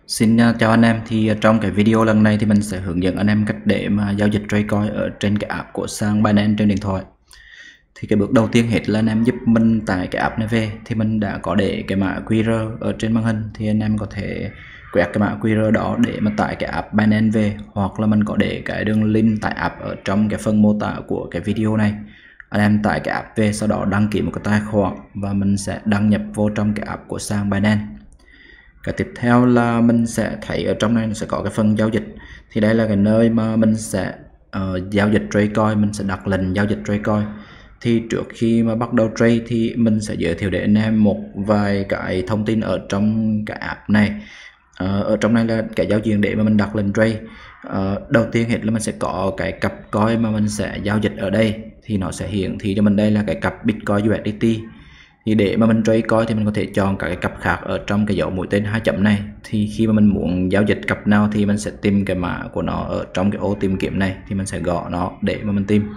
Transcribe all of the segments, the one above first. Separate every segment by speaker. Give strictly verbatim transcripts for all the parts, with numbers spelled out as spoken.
Speaker 1: Xin uh, chào anh em. Thì uh, trong cái video lần này thì mình sẽ hướng dẫn anh em cách để mà giao dịch Tradecoin ở trên cái app của sàn Binance trên điện thoại. Thì cái bước đầu tiên hết là anh em giúp mình tải cái app này về. Thì mình đã có để cái mã quy rờ ở trên màn hình, thì anh em có thể quẹt cái mã quy rờ đó để mà tải cái app Binance về, hoặc là mình có để cái đường link tải app ở trong cái phần mô tả của cái video này. Anh em tải cái app về, sau đó đăng ký một cái tài khoản và mình sẽ đăng nhập vô trong cái app của sàn Binance. Cái tiếp theo là mình sẽ thấy ở trong này sẽ có cái phần giao dịch. Thì đây là cái nơi mà mình sẽ uh, giao dịch Tradecoin, mình sẽ đặt lệnh giao dịch Tradecoin. Thì trước khi mà bắt đầu trade thì mình sẽ giới thiệu để anh em một vài cái thông tin ở trong cái app này. Uh, ở trong này là cái giao diện để mà mình đặt lệnh trade. Uh, đầu tiên hết là mình sẽ có cái cặp coin mà mình sẽ giao dịch ở đây, thì nó sẽ hiển thị cho mình đây là cái cặp Bitcoin u ét đê tê. Thì để mà mình trade coin thì mình có thể chọn các cái cặp khác ở trong cái dấu mũi tên hai chấm này. Thì khi mà mình muốn giao dịch cặp nào thì mình sẽ tìm cái mã của nó ở trong cái ô tìm kiếm này, thì mình sẽ gõ nó để mà mình tìm.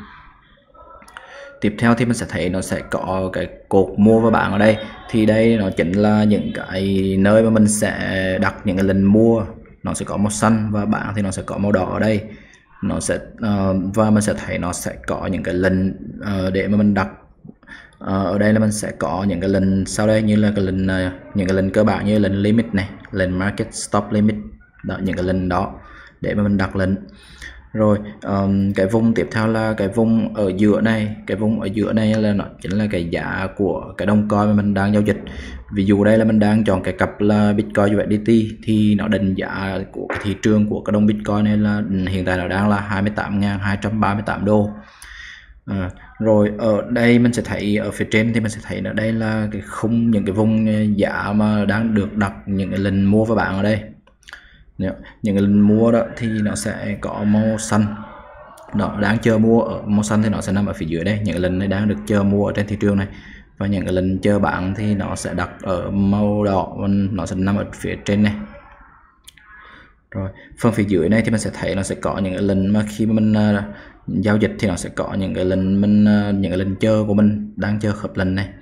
Speaker 1: Tiếp theo thì mình sẽ thấy nó sẽ có cái cột mua và bán ở đây. Thì đây nó chính là những cái nơi mà mình sẽ đặt những cái lệnh mua, nó sẽ có màu xanh, và bán thì nó sẽ có màu đỏ ở đây. Nó sẽ uh, và mình sẽ thấy nó sẽ có những cái lệnh uh, để mà mình đặt. Uh, ở đây là mình sẽ có những cái lệnh sau đây, như là cái lệnh uh, những cái lệnh cơ bản như lệnh limit này, lệnh market stop limit đó, những cái lệnh đó để mà mình đặt lệnh. Rồi um, cái vùng tiếp theo là cái vùng ở giữa này. Cái vùng ở giữa này là nó chính là cái giá của cái đồng coin mà mình đang giao dịch. Ví dụ đây là mình đang chọn cái cặp là Bitcoin u ét đê tê, thì nó định giá của cái thị trường của cái đồng Bitcoin này là hiện tại nó đang là hai mươi tám nghìn hai trăm ba mươi tám đô. À, rồi ở đây mình sẽ thấy ở phía trên thì mình sẽ thấy ở đây là cái khung, những cái vùng giá mà đang được đặt những cái lệnh mua và bán ở đây. Những cái lệnh mua đó thì nó sẽ có màu xanh, nó đang chờ mua ở màu xanh thì nó sẽ nằm ở phía dưới đây. Những cái lệnh này đang được chờ mua ở trên thị trường này, và những cái lệnh chờ bán thì nó sẽ đặt ở màu đỏ, nó sẽ nằm ở phía trên này. Rồi phần phía dưới này thì mình sẽ thấy nó sẽ có những cái lệnh mà khi mà mình uh, giao dịch thì nó sẽ có những cái lệnh mình uh, những cái lệnh chờ của mình đang chờ khớp lệnh này.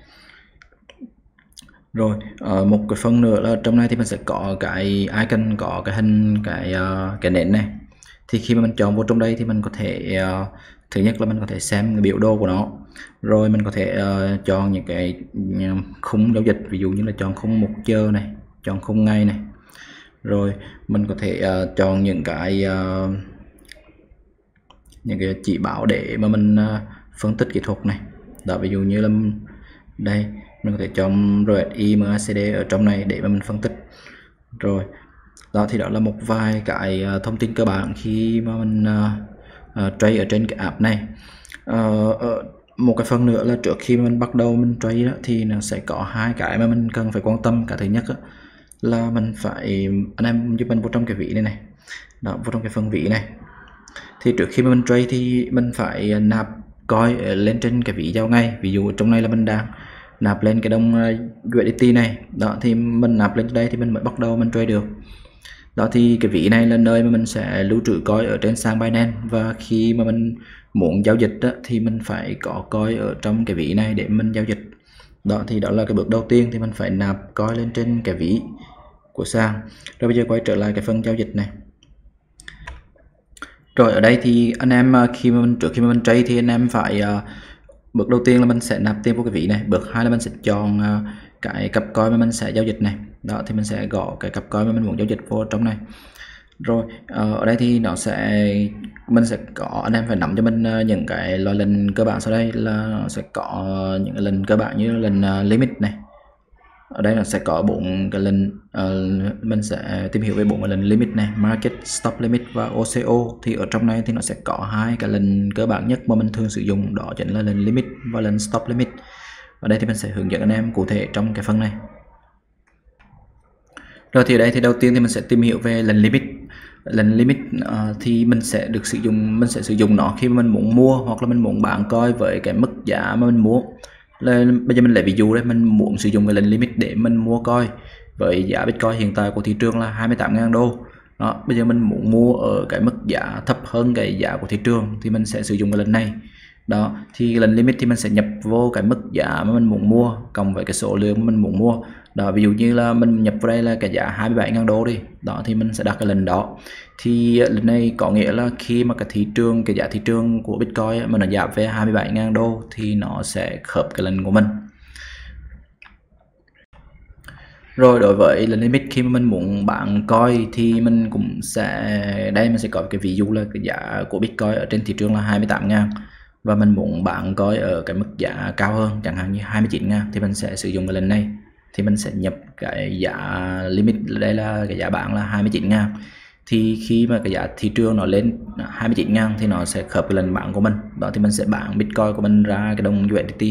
Speaker 1: Rồi uh, một cái phần nữa là trong này thì mình sẽ có cái icon, có cái hình cái uh, cái nến này. Thì khi mà mình chọn vô trong đây thì mình có thể uh, thứ nhất là mình có thể xem cái biểu đồ của nó, rồi mình có thể uh, chọn những cái khung giao dịch, ví dụ như là chọn khung một giờ này, chọn khung ngày này. Rồi mình có thể uh, chọn những cái uh, những cái chỉ báo để mà mình uh, phân tích kỹ thuật này đó. Ví dụ như là đây mình có thể chọn rờ ét i, em a xê đê ở trong này để mà mình phân tích. Rồi đó thì đó là một vài cái uh, thông tin cơ bản khi mà mình uh, uh, trade ở trên cái app này. Uh, uh, một cái phần nữa là trước khi mình bắt đầu mình trade đó, thì nó sẽ có hai cái mà mình cần phải quan tâm. Cái thứ nhất đó, là mình phải anh em giúp mình vô trong cái ví này này đó, vô trong cái phần ví này. Thì trước khi mà mình trade thì mình phải nạp coin lên trên cái ví giao ngay. Ví dụ trong này là mình đang nạp lên cái đồng u ét đê tê này đó, thì mình nạp lên đây thì mình mới bắt đầu mình trade được đó. Thì cái ví này là nơi mà mình sẽ lưu trữ coin ở trên sàn Binance, và khi mà mình muốn giao dịch đó, thì mình phải có coin ở trong cái ví này để mình giao dịch đó. Thì đó là cái bước đầu tiên, thì mình phải nạp coin lên trên cái ví của sàn. Rồi bây giờ quay trở lại cái phần giao dịch này. Rồi ở đây thì anh em khi mà mình trước khi mà mình trade thì anh em phải uh, bước đầu tiên là mình sẽ nạp tiền vào cái ví này. Bước hai là mình sẽ chọn uh, cái cặp coin mà mình sẽ giao dịch này đó, thì mình sẽ gõ cái cặp coin mà mình muốn giao dịch vô trong này. Rồi uh, ở đây thì nó sẽ mình sẽ có, anh em phải nắm cho mình uh, những cái loại lệnh cơ bản sau đây. Là nó sẽ có những cái lệnh cơ bản như lệnh uh, limit này. Ở đây nó sẽ có bốn cái lệnh, uh, mình sẽ tìm hiểu về bốn cái lệnh limit này, market stop limit và o xê o. Thì ở trong này thì nó sẽ có hai cái lệnh cơ bản nhất mà mình thường sử dụng, đó chính là lệnh limit và lệnh stop limit. Ở đây thì mình sẽ hướng dẫn anh em cụ thể trong cái phần này. Rồi thì ở đây thì đầu tiên thì mình sẽ tìm hiểu về lệnh limit. Lệnh limit uh, thì mình sẽ được sử dụng mình sẽ sử dụng nó khi mà mình muốn mua hoặc là mình muốn bán coin với cái mức giá mà mình muốn. Là bây giờ mình lấy ví dụ đây, mình muốn sử dụng cái lệnh limit để mình mua coin với giá Bitcoin hiện tại của thị trường là hai mươi tám nghìn đô đó. Bây giờ mình muốn mua ở cái mức giá thấp hơn cái giá của thị trường thì mình sẽ sử dụng cái lệnh này. Đó thì lần limit thì mình sẽ nhập vô cái mức giá mà mình muốn mua cộng với cái số lượng mà mình muốn mua. Đó, ví dụ như là mình nhập vào đây là cái giá hai mươi bảy nghìn đô đi, đó thì mình sẽ đặt cái lần đó. Thì lần này có nghĩa là khi mà cái thị trường, cái giá thị trường của Bitcoin mà nó giảm về hai mươi bảy nghìn đô thì nó sẽ khớp cái lần của mình. Rồi đối với lần limit khi mà mình muốn bán coin thì mình cũng sẽ, đây mình sẽ có cái ví dụ là cái giá của Bitcoin ở trên thị trường là hai mươi tám nghìn và mình muốn bán coin ở cái mức giá cao hơn chẳng hạn như hai mươi chín nghìn thì mình sẽ sử dụng cái lần này, thì mình sẽ nhập cái giá limit, đây là cái giá bán là hai mươi chín nghìn. Thì khi mà cái giá thị trường nó lên hai mươi chín nghìn thì nó sẽ khớp cái lần bán của mình, đó thì mình sẽ bán Bitcoin của mình ra cái đồng u ét đê tê.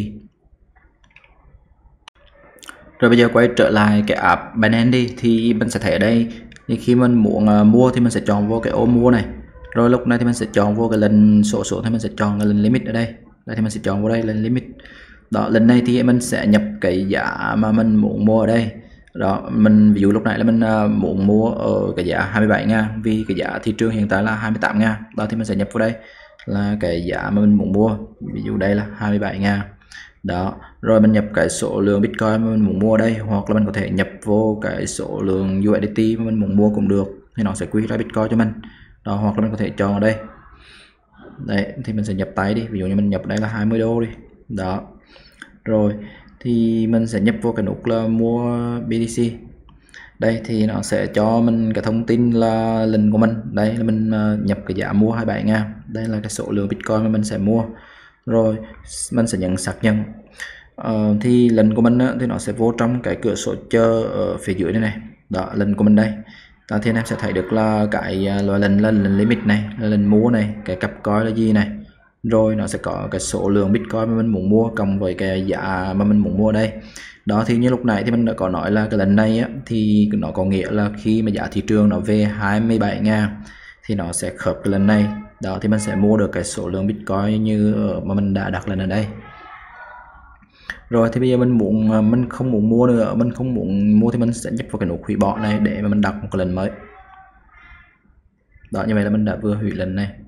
Speaker 1: Rồi bây giờ quay trở lại cái app Binance đi, thì mình sẽ thấy ở đây thì khi mình muốn uh, mua thì mình sẽ chọn vô cái ô mua này, rồi lúc này thì mình sẽ chọn vô cái lần sổ số thì mình sẽ chọn cái lần limit ở đây, đây thì mình sẽ chọn vô đây lần limit. Đó, lần này thì mình sẽ nhập cái giá mà mình muốn mua ở đây. Đó, mình ví dụ lúc nãy là mình uh, muốn mua ở cái giá hai mươi bảy nghìn vì cái giá thị trường hiện tại là hai mươi tám nghìn. Đó thì mình sẽ nhập vào đây là cái giá mà mình muốn mua, ví dụ đây là hai mươi bảy nghìn. Đó, rồi mình nhập cái số lượng Bitcoin mà mình muốn mua ở đây, hoặc là mình có thể nhập vô cái số lượng u ét đê tê mà mình muốn mua cũng được, thì nó sẽ quy ra Bitcoin cho mình. Đó, hoặc là mình có thể chọn ở đây. Đấy, thì mình sẽ nhập tay đi, ví dụ như mình nhập đây là hai mươi đô đi. Đó. Rồi thì mình sẽ nhập vô cái nút là mua bê tê xê. Đây thì nó sẽ cho mình cái thông tin là lần của mình. Đây là mình nhập cái giá mua hai mươi bảy nghìn. Đây là cái số lượng Bitcoin mà mình sẽ mua. Rồi mình sẽ nhận xác nhận. Ờ, thì lần của mình á, thì nó sẽ vô trong cái cửa sổ chờ ở phía dưới này này. Đó, lần của mình đây. Đó, thì anh em sẽ thấy được là cái loại lần là lần limit này, là lần mua này, cái cặp coin là gì này. Rồi nó sẽ có cái số lượng Bitcoin mà mình muốn mua cộng với cái giá mà mình muốn mua đây. Đó thì như lúc nãy thì mình đã có nói là cái lần này á, thì nó có nghĩa là khi mà giá thị trường nó về hai mươi bảy nghìn thì nó sẽ khớp cái lần này. Đó thì mình sẽ mua được cái số lượng Bitcoin như mà mình đã đặt lần ở đây. Rồi thì bây giờ mình muốn mình không muốn mua nữa, mình không muốn mua thì mình sẽ nhấp vào cái nút hủy bỏ này để mà mình đặt một cái lần mới. Đó, như vậy là mình đã vừa hủy lần này.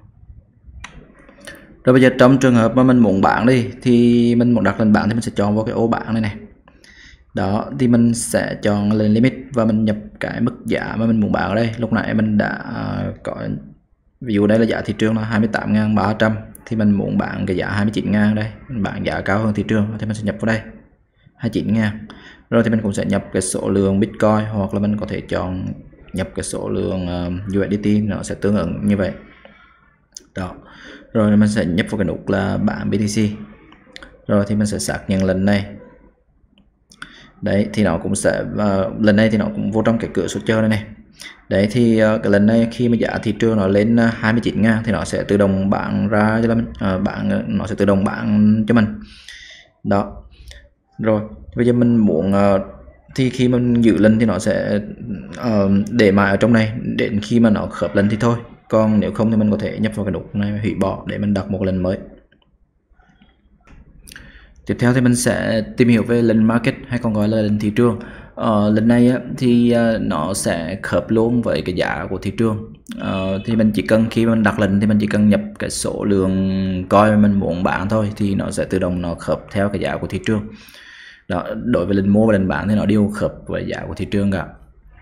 Speaker 1: Rồi bây giờ trong trường hợp mà mình muốn bán đi thì mình muốn đặt lần bán thì mình sẽ chọn vào cái ô bán này này. Đó thì mình sẽ chọn lên limit và mình nhập cái mức giá mà mình muốn bán ở đây. Lúc nãy mình đã có, ví dụ đây là giá thị trường là hai mươi tám nghìn ba trăm thì mình muốn bán cái giá hai mươi chín nghìn đây, mình bán giá cao hơn thị trường thì mình sẽ nhập vào đây hai mươi chín nghìn. Rồi thì mình cũng sẽ nhập cái số lượng Bitcoin, hoặc là mình có thể chọn nhập cái số lượng u ét đê tê, nó sẽ tương ứng như vậy. Đó. Rồi mình sẽ nhập vào cái nút là bán bê tê xê. Rồi thì mình sẽ xác nhận lần này. Đấy thì nó cũng sẽ uh, lần này thì nó cũng vô trong cái cửa sổ chờ này này. Đấy thì uh, cái lần này khi mà giá thị trường nó lên uh, hai mươi chín nghìn thì nó sẽ tự động bán ra cho mình, uh, bán nó sẽ tự động bán cho mình. Đó. Rồi bây giờ mình muốn uh, thì khi mình giữ lần thì nó sẽ uh, để mãi ở trong này đến khi mà nó khớp lần thì thôi. Còn nếu không thì mình có thể nhập vào cái nút này hủy bỏ để mình đặt một lần mới. Tiếp theo thì mình sẽ tìm hiểu về lần market hay còn gọi là lần thị trường. Ờ, lần này á, thì uh, nó sẽ khớp luôn với cái giá của thị trường. Ờ, thì mình chỉ cần khi mình đặt lần thì mình chỉ cần nhập cái số lượng coin mà mình muốn bán thôi thì nó sẽ tự động nó khớp theo cái giá của thị trường. Đó, đối với lần mua và lần bán thì nó đều khớp với giá của thị trường cả.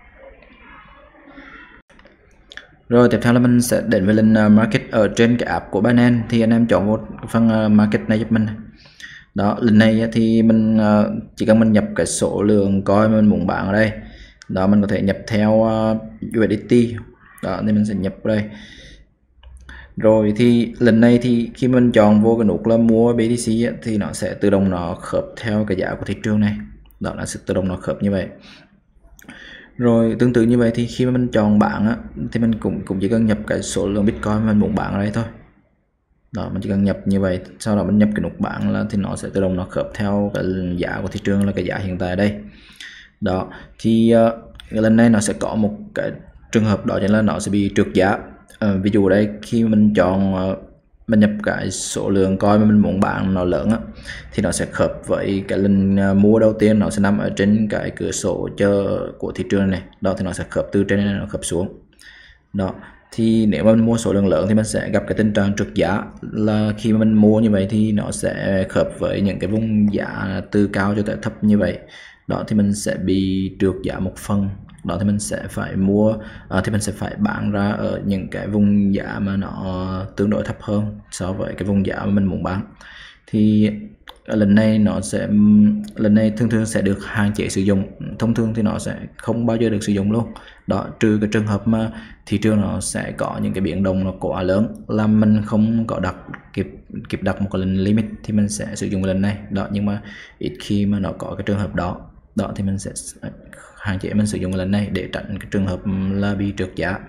Speaker 1: Rồi tiếp theo là mình sẽ đến với lần market ở trên cái app của Binance, thì anh em chọn một phần market này giúp mình. Đó, lần này thì mình chỉ cần mình nhập cái số lượng coin mà mình muốn bán ở đây. Đó, mình có thể nhập theo u ét đê tê. Đó, nên mình sẽ nhập vào đây. Rồi thì lần này thì khi mình chọn vô cái nút là mua bê tê xê thì nó sẽ tự động nó khớp theo cái giá của thị trường này. Đó, nó sẽ tự động nó khớp như vậy. Rồi tương tự như vậy thì khi mà mình chọn bán á, thì mình cũng cũng chỉ cần nhập cái số lượng Bitcoin mà mình muốn bán ở đây thôi. Đó, mình chỉ cần nhập như vậy, sau đó mình nhập cái nút bán là thì nó sẽ tự động nó khớp theo cái giá của thị trường là cái giá hiện tại đây. Đó thì uh, cái lần này nó sẽ có một cái trường hợp đó chính là nó sẽ bị trượt giá. Uh, ví dụ đây khi mình chọn uh, mình nhập cái số lượng coin mà mình muốn bán nó lớn á, thì nó sẽ khớp với cái lần uh, mua đầu tiên, nó sẽ nằm ở trên cái cửa sổ chờ của thị trường này. Đó thì nó sẽ khớp từ trên này nó khớp xuống. Đó Thì nếu mà mình mua số lượng lớn thì mình sẽ gặp cái tình trạng trượt giá, là khi mà mình mua như vậy thì nó sẽ khớp với những cái vùng giá từ cao cho tới thấp như vậy. Đó thì mình sẽ bị trượt giá một phần. Đó thì mình sẽ phải mua à, thì mình sẽ phải bán ra ở những cái vùng giá mà nó tương đối thấp hơn so với cái vùng giá mà mình muốn bán. Thì lần này nó sẽ lần này thường thường sẽ được hạn chế sử dụng, thông thường thì nó sẽ không bao giờ được sử dụng luôn. Đó, trừ cái trường hợp mà thị trường nó sẽ có những cái biến động nó quá lớn là mình không có đặt kịp kịp đặt một cái lần limit thì mình sẽ sử dụng lần này. Đó, nhưng mà ít khi mà nó có cái trường hợp đó đó thì mình sẽ hạn chế mình sử dụng lần này để tránh cái trường hợp là bị trượt giá.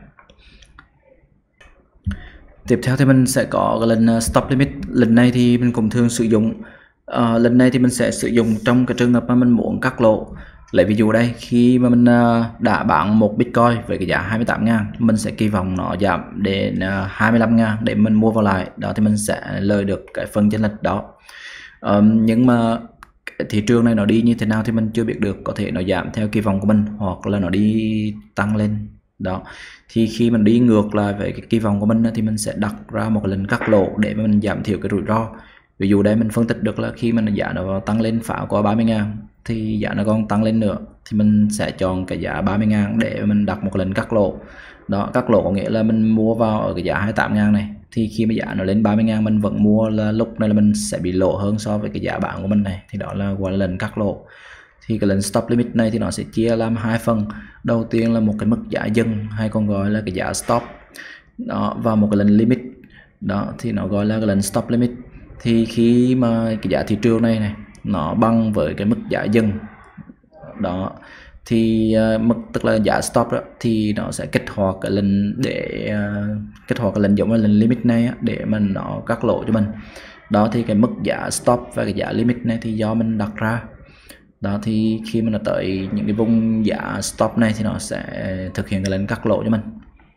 Speaker 1: Tiếp theo thì mình sẽ có cái lần stop limit. Lần này thì mình cũng thường sử dụng. À, lần này thì mình sẽ sử dụng trong cái trường hợp mà mình muốn cắt lỗ. Lấy ví dụ đây, khi mà mình đã bán một Bitcoin với cái giá hai mươi tám ngàn, mình sẽ kỳ vọng nó giảm đến hai mươi lăm ngàn để mình mua vào lại. Đó thì mình sẽ lời được cái phần chênh lệch đó. À, nhưng mà thị trường này nó đi như thế nào thì mình chưa biết được, có thể nó giảm theo kỳ vọng của mình hoặc là nó đi tăng lên. Đó thì khi mình đi ngược lại với cái kỳ vọng của mình thì mình sẽ đặt ra một cái lệnh cắt lỗ để mà mình giảm thiểu cái rủi ro. Ví dụ đây mình phân tích được là khi mình giá nó tăng lên phá qua ba mươi ngàn thì giá nó còn tăng lên nữa thì mình sẽ chọn cái giá ba mươi ngàn để mình đặt một cái lệnh cắt lỗ. Đó, cắt lỗ có nghĩa là mình mua vào ở cái giá hai mươi tám ngàn này, thì khi mà giá nó lên ba mươi ngàn mình vẫn mua, là lúc này là mình sẽ bị lỗ hơn so với cái giá bán của mình này, thì đó là gọi là lệnh cắt lỗ. Thì cái lệnh stop limit này thì nó sẽ chia làm hai phần. Đầu tiên là một cái mức giá dừng hay còn gọi là cái giá stop đó, và một cái lệnh limit đó thì nó gọi là cái lệnh stop limit. Thì khi mà cái giá thị trường này này nó bằng với cái mức giá dừng đó thì uh, mức tức là giá stop đó, thì nó sẽ kích hoạt cái lệnh để uh, kích hoạt cái lệnh giống như lệnh limit này á, để mình nó cắt lỗ cho mình. Đó thì cái mức giá stop và cái giá limit này thì do mình đặt ra. Đó thì khi mà nó tới những cái vùng giá stop này thì nó sẽ thực hiện cái lệnh cắt lỗ cho mình.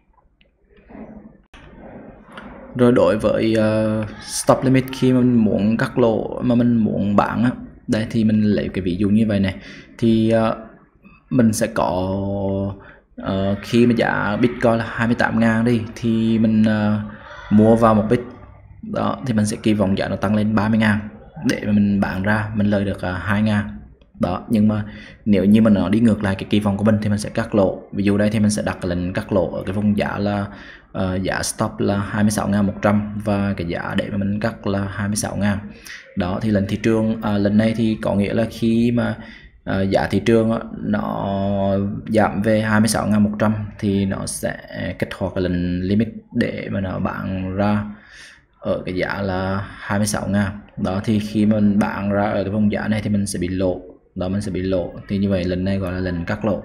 Speaker 1: Rồi đối với uh, stop limit, khi mà mình muốn cắt lỗ mà mình muốn bán á, đây thì mình lấy cái ví dụ như vậy này, thì uh, mình sẽ có uh, khi mà giá Bitcoin là hai mươi tám ngàn đi thì mình uh, mua vào một bit đó thì mình sẽ kỳ vọng giá nó tăng lên ba mươi ngàn để mà mình bán ra mình lời được uh, hai ngàn đó. Nhưng mà nếu như mà nó đi ngược lại cái kỳ vọng của mình thì mình sẽ cắt lỗ. Ví dụ đây thì mình sẽ đặt cái lệnh cắt lỗ ở cái vùng giá là uh, giá stop là hai mươi sáu ngàn một trăm và cái giá để mà mình cắt là hai mươi sáu ngàn. Đó thì lần thị trường uh, lần này thì có nghĩa là khi mà uh, giá thị trường uh, nó giảm về hai mươi sáu ngàn một trăm thì nó sẽ kích hoạt cái lệnh limit để mà nó bán ra ở cái giá là hai mươi sáu ngàn. Đó thì khi mình bán ra ở cái vùng giá này thì mình sẽ bị lỗ. Đó, mình sẽ bị lỗ. Thì như vậy lần này gọi là lệnh cắt lỗ.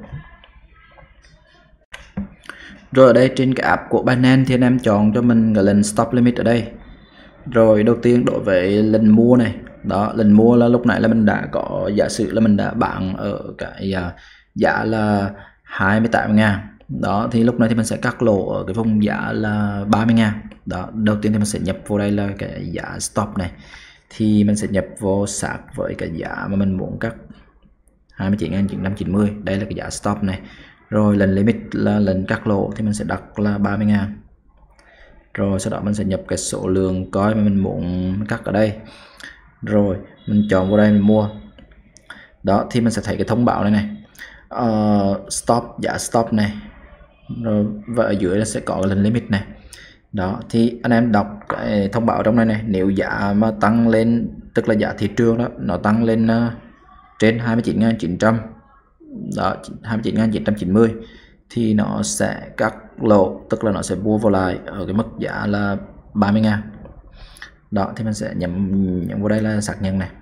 Speaker 1: Rồi ở đây trên cái app của Binance thì anh em chọn cho mình cái lệnh stop limit ở đây. Rồi đầu tiên đối với lệnh mua này, đó lệnh mua là lúc nãy là mình đã có giả sử là mình đã bán ở cái giá là hai mươi tám ngàn. Đó thì lúc này thì mình sẽ cắt lỗ ở cái vùng giá là ba mươi ngàn. Đó, đầu tiên thì mình sẽ nhập vô đây là cái giá stop này, thì mình sẽ nhập vô sát với cái giá mà mình muốn cắt hai mươi chín nghìn chín trăm chín mươi. Đây là cái giá stop này. Rồi lệnh limit là lệnh cắt lỗ thì mình sẽ đặt là ba mươi ngàn. Rồi sau đó mình sẽ nhập cái số lượng coin mà mình muốn cắt ở đây. Rồi mình chọn vào đây mình mua. Đó thì mình sẽ thấy cái thông báo này này. Uh, stop, giá stop này. Rồi và ở dưới là sẽ có cái lệnh limit này. Đó thì anh em đọc cái thông báo trong này này, nếu giá mà tăng lên, tức là giá thị trường đó nó tăng lên uh, trên hai mươi chín nghìn chín trăm, đó hai mươi chín nghìn chín trăm chín mươi thì nó sẽ cắt lỗ, tức là nó sẽ mua vào lại ở cái mức giá là ba mươi ngàn. Đó thì mình sẽ nhấn nhấn vào đây là xác nhận này.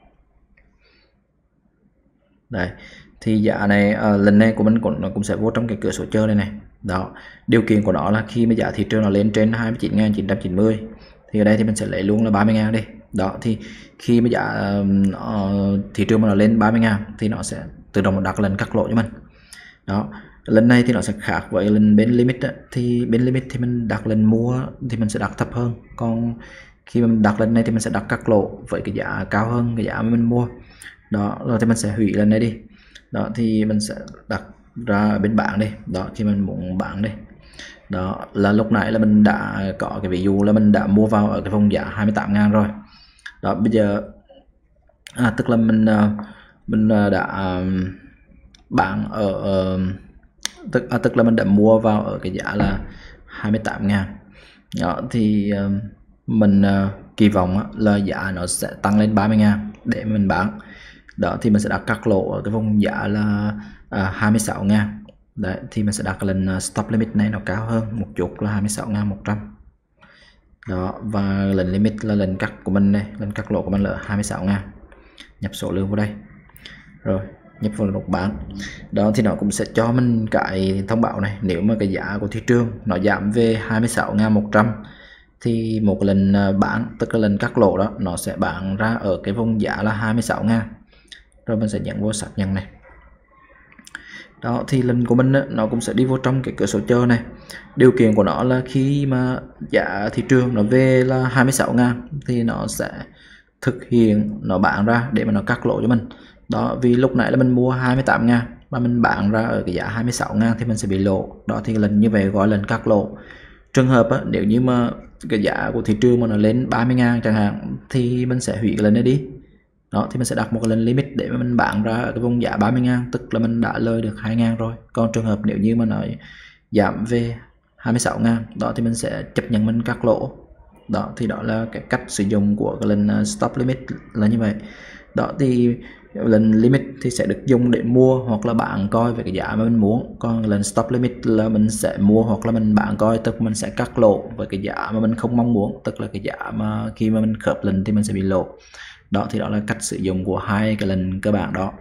Speaker 1: Đây thì giá này uh, lần này của mình cũng nó cũng sẽ vô trong cái cửa sổ chơi này này. Đó, điều kiện của nó là khi mà giá thị trường nó lên trên hai mươi chín nghìn chín trăm chín mươi thì ở đây thì mình sẽ lấy luôn là ba mươi ngàn đi. Đó thì khi mà giá uh, thị trường mà nó lên ba mươi ngàn thì nó sẽ tự động đặt lệnh cắt lỗ cho mình. Đó, lần này thì nó sẽ khác với lần bên limit đó. Thì bên limit thì mình đặt lệnh mua thì mình sẽ đặt thấp hơn, còn khi mà mình đặt lệnh này thì mình sẽ đặt cắt lỗ với cái giá cao hơn cái giá mà mình mua. Đó, rồi thì mình sẽ hủy lần này đi. Đó thì mình sẽ đặt ra ở bên bảng đi. Đó, khi mình muốn bán đi Đó là lúc nãy là mình đã có cái ví dụ là mình đã mua vào ở cái vùng giá hai mươi tám ngàn rồi. Đó bây giờ à, tức là mình mình đã bán ở tức à, tức là mình đã mua vào ở cái giá là hai mươi tám ngàn. Đó thì mình kỳ vọng là giá nó sẽ tăng lên ba mươi ngàn để mình bán. Đó thì mình sẽ đặt cắt lỗ ở cái vùng giá là à, hai mươi sáu ngàn. Đấy thì mình sẽ đặt cái lần stop limit này nó cao hơn một chút là hai mươi sáu ngàn một trăm. Đó và lần limit là lần cắt của mình này, lần cắt lỗ của mình là hai mươi sáu ngàn. Nhập số lượng vào đây rồi nhập vào nút bán. Đó thì nó cũng sẽ cho mình cái thông báo này, nếu mà cái giá của thị trường nó giảm về hai mươi sáu ngàn một trăm thì một lần bán, tức là lần cắt lỗ đó, nó sẽ bán ra ở cái vùng giá là hai mươi sáu ngàn. Rồi mình sẽ nhấn vô xác nhận này. Đó thì lần của mình đó, nó cũng sẽ đi vô trong cái cửa sổ chờ này. Điều kiện của nó là khi mà giá thị trường nó về là hai mươi sáu ngàn thì nó sẽ thực hiện nó bán ra để mà nó cắt lỗ cho mình. Đó vì lúc nãy là mình mua hai mươi tám ngàn mà mình bán ra ở cái giá hai mươi sáu ngàn thì mình sẽ bị lỗ. Đó thì lần như vậy gọi là lần cắt lỗ. Trường hợp á, nếu như mà cái giá của thị trường mà nó lên ba mươi ngàn chẳng hạn thì mình sẽ hủy cái lần này đi. Đó thì mình sẽ đặt một cái lần limit để mà mình bán ra ở cái vùng giá ba mươi ngàn, tức là mình đã lời được hai ngàn rồi. Còn trường hợp nếu như mà nó giảm về hai mươi sáu ngàn, đó thì mình sẽ chấp nhận mình cắt lỗ. Đó thì đó là cái cách sử dụng của cái lần stop limit là như vậy. Đó thì lần limit thì sẽ được dùng để mua hoặc là bán coi về cái giá mà mình muốn. Còn lần stop limit là mình sẽ mua hoặc là mình bán coi, tức mình sẽ cắt lỗ với cái giá mà mình không mong muốn, tức là cái giá mà khi mà mình khớp lần thì mình sẽ bị lỗ. Đó thì đó là cách sử dụng của hai cái lần cơ bản đó.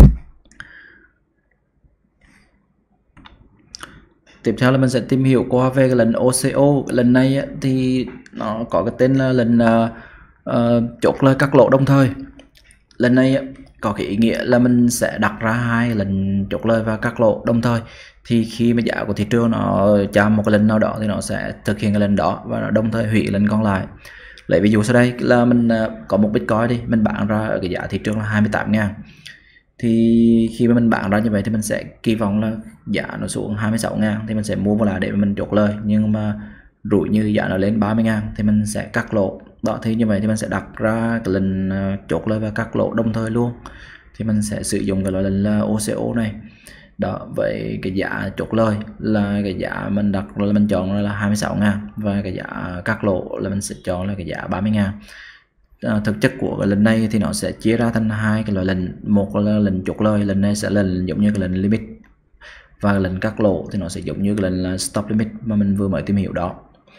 Speaker 1: Tiếp theo là mình sẽ tìm hiểu qua về cái lần o xê ô. Lần này thì nó có cái tên là lần uh, uh, chốt lời cắt lỗ đồng thời. Lần này có cái ý nghĩa là mình sẽ đặt ra hai lần chốt lời và cắt lỗ đồng thời. Thì khi mà giá của thị trường nó chạm một cái lần nào đó thì nó sẽ thực hiện cái lần đó và nó đồng thời hủy lần còn lại. Lấy ví dụ sau đây là mình có một Bitcoin đi, mình bán ra ở cái giá thị trường là hai mươi tám ngàn. Thì khi mà mình bán ra như vậy thì mình sẽ kỳ vọng là giá nó xuống hai mươi sáu ngàn thì mình sẽ mua vào lại để mình chốt lời. Nhưng mà rủi như giá nó lên ba mươi ngàn thì mình sẽ cắt lỗ. Đó thì như vậy thì mình sẽ đặt ra cái lần chốt lời và cắt lỗ đồng thời luôn. Thì mình sẽ sử dụng cái loại lần là o xê ô này. Đó, vậy cái giá chốt lời là cái giá mình đặt là mình chọn là hai mươi sáu ngàn và cái giá cắt lỗ là mình sẽ chọn là cái giá ba mươi ngàn. À, thực chất của cái lần này thì nó sẽ chia ra thành hai cái loại lần. Một là lần chốt lời, lần này sẽ là lần giống như cái lần limit, và lần cắt lỗ thì nó sẽ giống như cái lần là stop limit mà mình vừa mới tìm hiểu đó.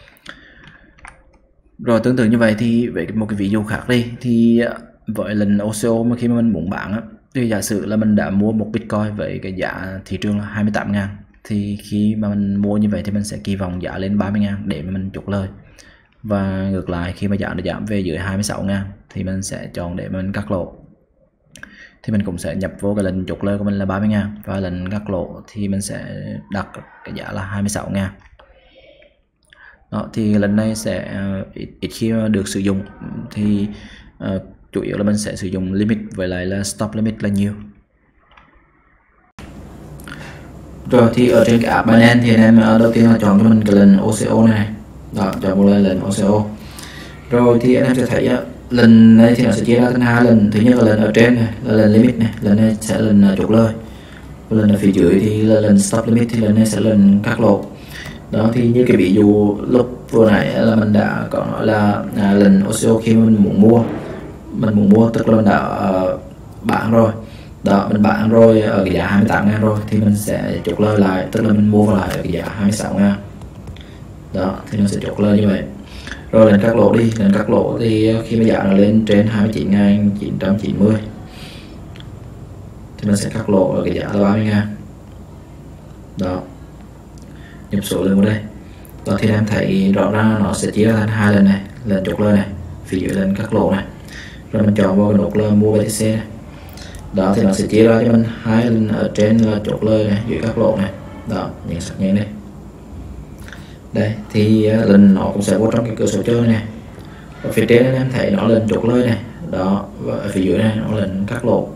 Speaker 1: Rồi tương tự như vậy thì với một cái ví dụ khác đi, thì với lần o xê ô mà khi mà mình muốn bán á, thì giả sử là mình đã mua một Bitcoin với cái giá thị trường là hai mươi tám ngàn, thì khi mà mình mua như vậy thì mình sẽ kỳ vọng giá lên ba mươi ngàn để mà mình chốt lời. Và ngược lại khi mà giá nó giảm về dưới hai mươi sáu ngàn thì mình sẽ chọn để mà mình cắt lỗ. Thì mình cũng sẽ nhập vô cái lần chốt lời của mình là ba mươi ngàn và lần cắt lỗ thì mình sẽ đặt cái giá là hai mươi sáu ngàn. Đó thì lần này sẽ ít, ít khi được sử dụng, thì uh, chủ yếu là mình sẽ sử dụng limit với lại là stop limit là nhiều. Rồi thì ở trên cái app Binance thì anh em đầu tiên là chọn cho mình cái lần o xê ô này. Đó, chọn một lần o xê ô. Rồi thì anh em sẽ thấy lần này thì nó sẽ chia ra thành hai lần. Thứ nhất là lần ở trên này là lần limit này, lần này sẽ là lần chốt lời. Lần ở phía dưới thì là lần stop limit, thì lần này sẽ là lần cắt lỗ. Đó thì như cái ví dụ lúc vừa nãy là mình đã có nói là à, lần o xê ô khi mình muốn mua mình muốn mua tức là mình đã uh, bán rồi. Đó, mình bán rồi ở cái giá hai mươi tám ngàn rồi thì mình sẽ chốt lời lại, tức là mình mua vào lại ở cái giá hai mươi sáu ngàn. Đó thì nó sẽ chốt lời như vậy. Rồi lần cắt lỗ đi, lần cắt lỗ thì khi mà giá nó lên trên hai mươi chín nghìn chín trăm chín mươi thì mình sẽ cắt lỗ ở cái giá là ba mươi ngàn. Đó, nhập số lượng vào đây. Đó thì em thấy rõ ràng nó sẽ chia ra thành hai lần này, lần chốt lời này, phía dưới lần cắt lỗ này. Rồi mình chọn vào cái nút là mua bê tê xê này. Đó thì nó sẽ chia ra cho mình hai lần, ở trên là chốt lời này, dưới cắt lỗ này. Đó, nhấn xác nhận đây. Đây thì uh, lần nó cũng sẽ vô trong cái cửa sổ chơi này. Ở phía trên em thấy nó lần chốt lời này. Đó, và ở phía dưới này nó lần cắt lỗ.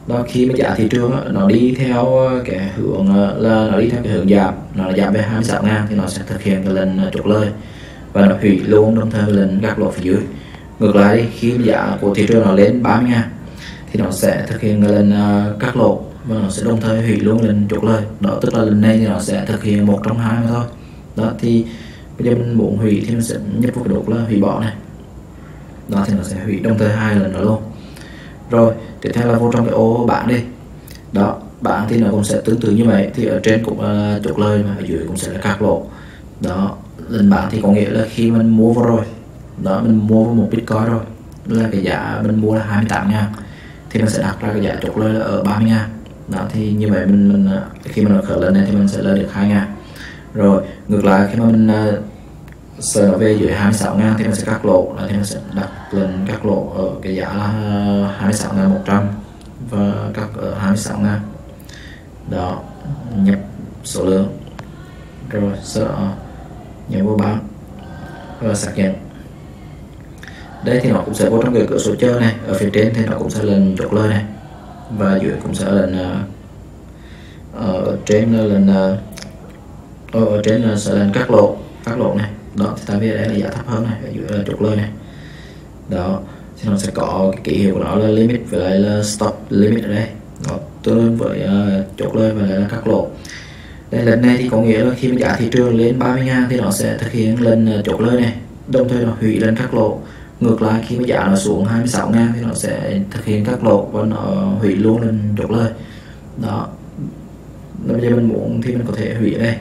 Speaker 1: Đó, khi mà giá thị trường á, nó đi theo cái hướng là nó đi theo cái hướng giảm, nó giảm về hai mươi sáu ngàn thì nó sẽ thực hiện cái lần chốt lời và nó hủy luôn đồng thời lần gác lỗ phía dưới. Ngược lại khi giá của thị trường nó lên ba mươi ngàn thì nó sẽ thực hiện cái lần cắt lỗ và nó sẽ đồng thời hủy luôn lần chốt lời. Đó, tức là lần này thì nó sẽ thực hiện một trong hai thôi. Đó, thì bây giờ mình muốn hủy thì mình sẽ nhấp vào cái nút là hủy bỏ này. Đó, thì nó sẽ hủy đồng thời hai lần đó luôn. Rồi tiếp theo là vô trong cái ô bảng đi. Đó, bảng thì nó cũng sẽ tương tự như vậy, thì ở trên cũng là chốt lời mà ở dưới cũng sẽ là cắt lỗ. Đó, lần bảng thì có nghĩa là khi mình mua vào rồi, đó, mình mua vào một bitcoin rồi, là cái giá mình mua là hai mươi tám ngàn thì mình sẽ đặt ra cái giá chốt lời là ở ba mươi ngàn. Đó, thì như vậy mình, mình khi mà nó khởi lên này thì mình sẽ lời được hai ngàn. Rồi ngược lại khi mà mình uh, sợ nó về dưới hai mươi sáu ngàn thì mình sẽ cắt lỗ, thì mình sẽ đặt lần cắt lỗ ở cái giá là hai mươi sáu ngàn một trăm và cắt ở hai mươi sáu ngàn. Đó, nhập số lượng rồi sợ nhập vô bán và xác nhận. Đây thì nó cũng sẽ vô trong cái cửa sổ chơi này, ở phía trên thì nó cũng sẽ lần chốt lời này và dưới cũng sẽ lần uh, ở trên là lần uh, ở trên là sẽ lần cắt lỗ cắt lỗ này. Đó, thì tại vì đây là giá thấp hơn này, ở dưới là chốt lời này. Đó, thì nó sẽ có cái ký hiệu của nó là limit với lại là stop limit ở đây. Đó, tương đương với uh, chốt lời và lại là cắt lỗ. Đây lần này thì có nghĩa là khi mà giá thị trường lên ba mươi ngàn thì nó sẽ thực hiện lần uh, chốt lời này, đồng thời nó hủy lần cắt lỗ. Ngược lại khi mà giá nó xuống hai mươi sáu ngàn thì nó sẽ thực hiện cắt lỗ và nó hủy luôn lần chốt lời. Đó, bây giờ mình muốn thì mình có thể hủy ở đây.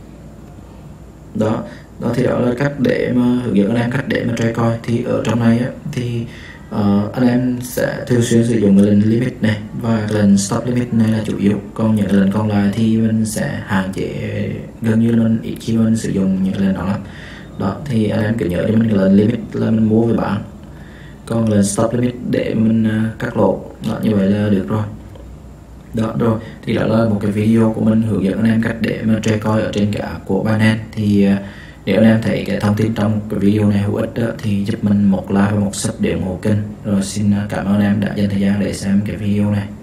Speaker 1: Đó, đó thì đó là cách để mà hướng dẫn anh em cách để mà trade coin. Thì ở trong này á, thì uh, anh em sẽ thường xuyên sử dụng cái lần limit này và lần stop limit này là chủ yếu, còn những lần còn lại thì mình sẽ hạn chế, gần như là mình ít khi mình sử dụng những lần đó lắm. Đó, thì anh em cứ nhớ cho mình cái lần limit là mình mua với bán, còn lần stop limit để mình uh, cắt lỗ. Đó, như vậy là được rồi. Đó, rồi thì đó là một cái video của mình hướng dẫn anh em cách để mà trade coin ở trên cái app của Binance. Thì uh, nếu anh em thấy cái thông tin trong cái video này hữu ích đó, thì giúp mình một like và một sub để ủng hộ kênh. Rồi xin cảm ơn anh em đã dành thời gian để xem cái video này.